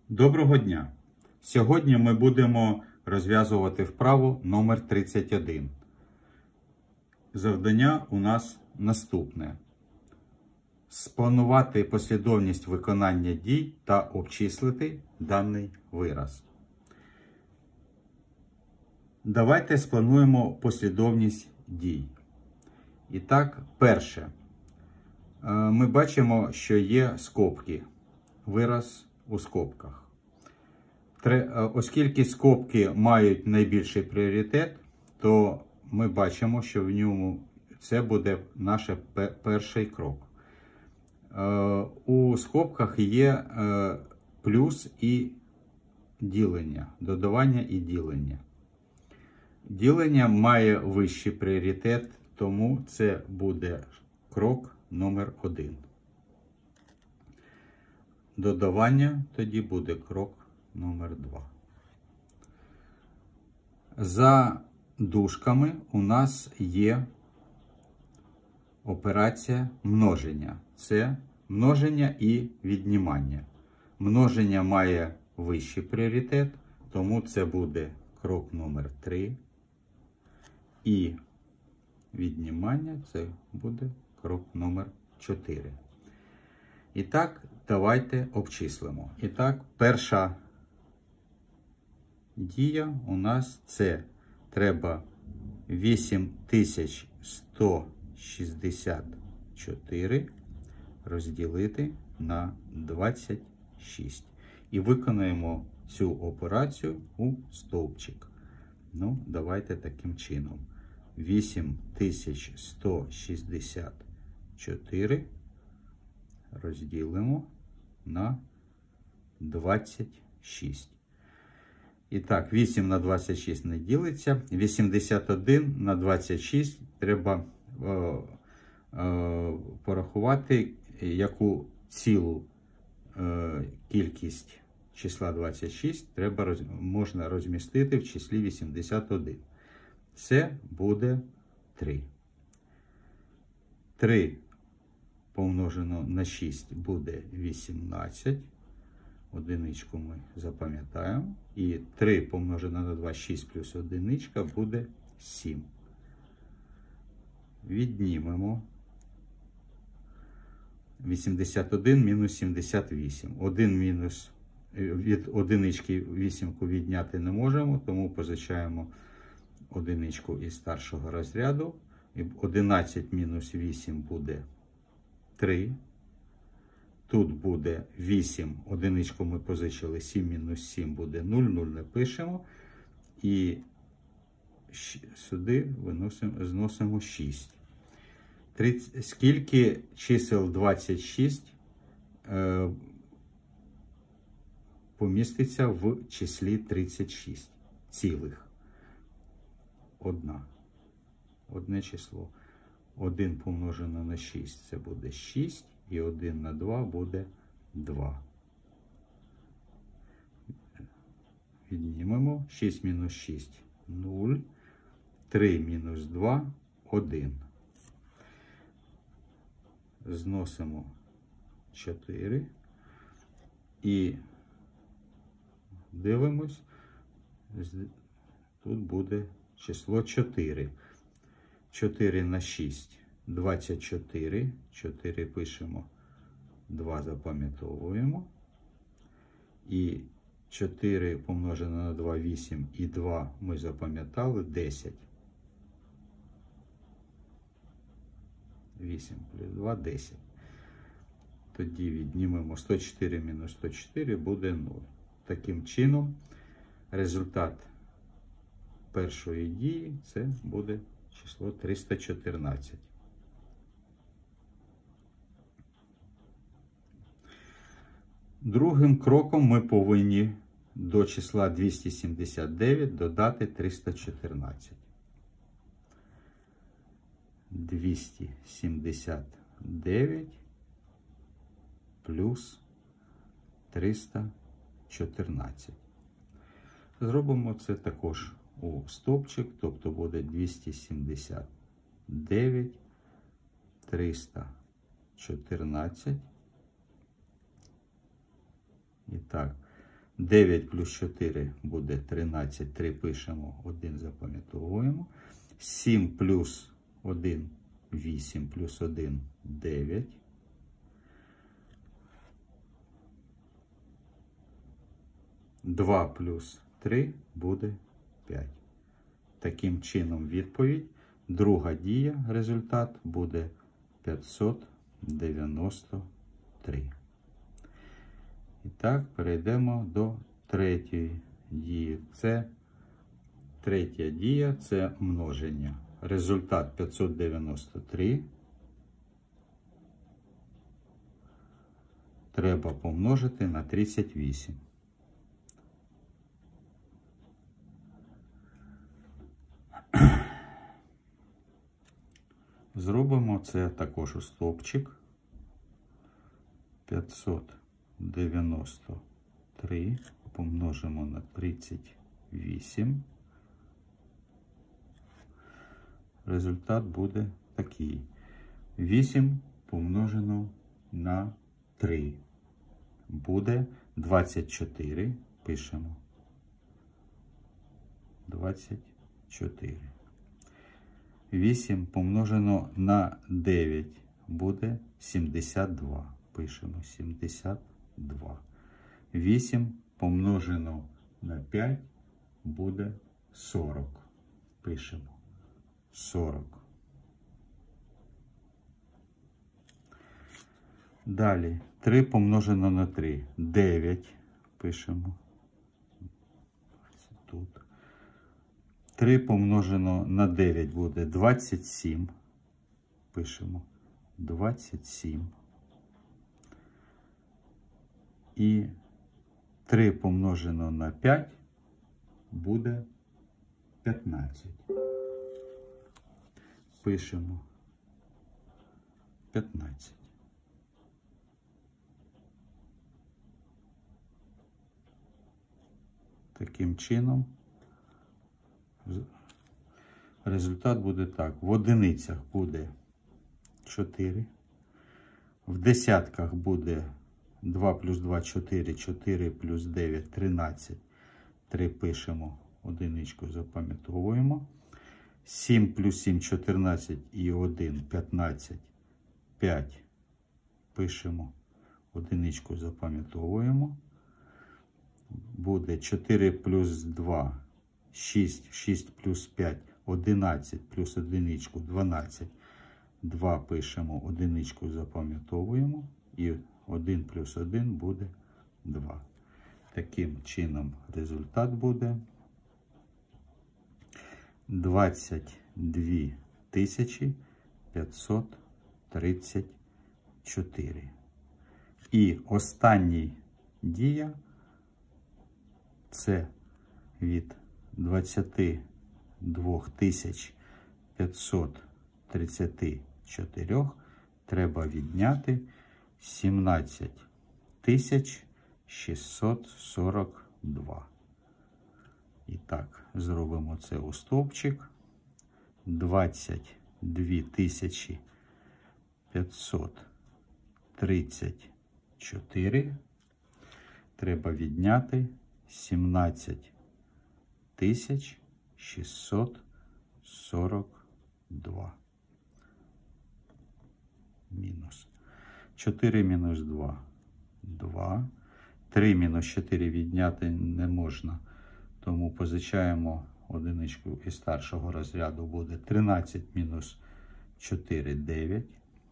Доброго дня! Сьогодні ми будемо розв'язувати вправу номер 31. Завдання у нас наступне. Спланувати послідовність виконання дій та обчислити даний вираз. Давайте сплануємо послідовність дій. І так, перше. Ми бачимо, що є скобки. Вираз у скобках. Оскільки скобки мають найбільший пріоритет, то ми бачимо, що в ньому це буде наш перший крок. У скобках є плюс і ділення, додавання і ділення. Ділення має вищий пріоритет, тому це буде крок номер 1. Додавання тоді буде крок номер 2. За дужками у нас є операція множення. Це множення і віднімання. Множення має вищий пріоритет, тому це буде крок номер 3. І віднімання це буде крок номер 4. І так, давайте обчислимо. І так, перша дія у нас це треба 8164 розділити на 26. І виконаємо цю операцію у стовпчик. Ну, давайте таким чином. 8164 розділимо на 26. І так, 8 на 26 не ділиться. 81 на 26 треба порахувати, яку цілу кількість числа 26 можна розмістити в числі 81. Це буде 3. 3 помножено на 6 буде 18. Одиничку ми запам'ятаємо. І 3 помножено на 2, 6 плюс одиничка буде 7. Віднімемо 81 мінус 78. Від одинички 8 відняти не можемо, тому позичаємо одиничку із старшого розряду. 11 мінус 8 буде 3. Тут буде 8, одиничку ми позичили, 7 мінус 7 буде 0, 0 не пишемо. І сюди зносимо 6. Скільки чисел 26 поміститься в числі 36 цілих? Одне число. 1 помножено на 6 це буде 6. І 1 на 2 буде 2. Віднімемо. 6 мінус 6 – 0. 3 мінус 2 – 1. Зносимо 4. І дивимось. Тут буде число 4. 4 на 6 – 24, 4 пишемо, 2 запам'ятовуємо. І 4 помножено на 2 – 8, і 2 ми запам'ятали – 10. 8 плюс 2 – 10. Тоді віднімемо 104 мінус 104 буде 0. Таким чином, результат першої дії це буде число 314. Другим кроком ми повинні до числа 279 додати 314. 279 плюс 314. Зробимо це також у стовпчик, тобто буде 279, 314. І так, 9 плюс 4 буде 13, 3 пишемо, 1 запам'ятовуємо. 7 плюс 1, 8 плюс 1, 9. Два плюс 3 буде 5. Таким чином відповідь. Друга дія, результат буде 593. І так, перейдемо до третьої дії. Третя дія – це множення. Результат 593 треба помножити на 38. Зробимо це також у стовпчик. 593 помножимо на 38. Результат буде такий. 8 помножено на 3 буде 24. Пишемо. 24. 8 помножено на 9 буде 72. Пишемо 72. 8 помножено на 5 буде 40. Пишемо 40. Далі 3 помножено на 3 9. Пишемо тут. 3 помножено на 9 буде 27. Пишемо 27. І 3 помножено на 5 буде 15. Пишемо 15. Таким чином результат буде так. В одиницях буде 4. В десятках буде 2 плюс 2 – 4, 4 плюс 9 – 13. 3 пишемо, одиничку запам'ятовуємо. 7 плюс 7 – 14 і 1 – 15. 5 пишемо, одиничку запам'ятовуємо. Буде 4 плюс 2 – 6, 6 плюс 5 – 11 плюс одиничку – 12. 2 пишемо, одиничку запам'ятовуємо. І 1 плюс 1 буде 2. Таким чином результат буде 22 534. І останній дія – це від 22 534 треба відняти 17 642. І так, зробимо це у стовпчик. 22 534 треба відняти 17 642. Мінус. 4 мінус 2. 2. 3 мінус 4 відняти не можна. Тому позичаємо одиничку із старшого розряду. Буде 13 мінус 4 – 9.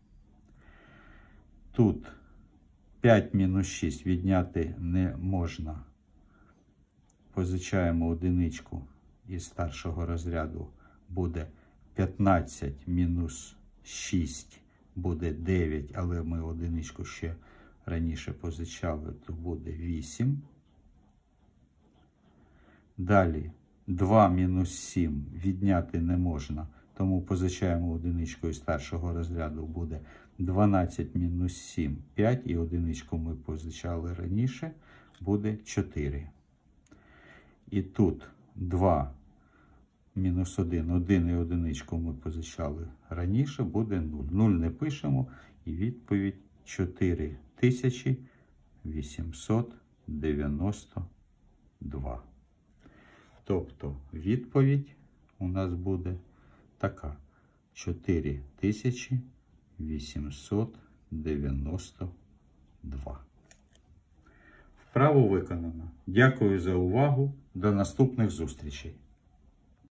Тут 5 мінус 6 відняти не можна. Позичаємо одиничку із старшого розряду. Буде 15 мінус 6 буде 9, але ми одиничку ще раніше позичали, то буде 8. Далі 2 мінус 7 відняти не можна, тому позичаємо одиничку із старшого розряду, буде 12 мінус 7 – 5, і одиничку ми позичали раніше, буде 4. І тут 2 мінус 1, 1 і одиничку ми позичали раніше, буде 0. 0 не пишемо, і відповідь 4800 4892. Тобто відповідь у нас буде така: 4892. Вправо виконано. Дякую за увагу. До наступних зустрічей.